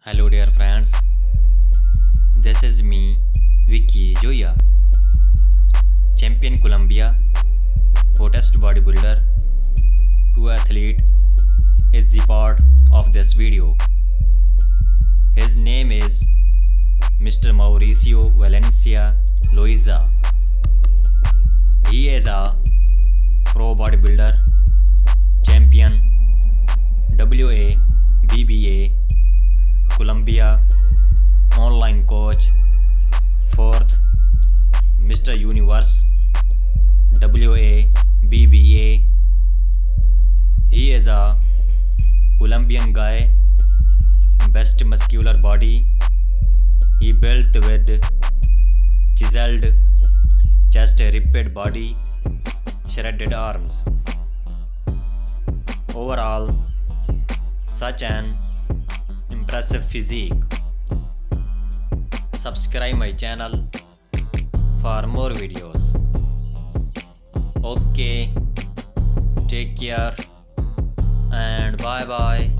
Hello dear friends, this is me Vicky Joya, champion Colombia, hottest bodybuilder, true athlete is the part of this video. His name is Mr. Mauricio Valencia Loaiza. He is a pro bodybuilder, champion, WABBA Colombia, online coach, 4th Mr. Universe, WABBA. He is a Colombian guy, best muscular body. He built with chiseled chest, ripped body, shredded arms. Overall, such an impressive physique. Subscribe my channel for more videos. Okay, take care and bye bye.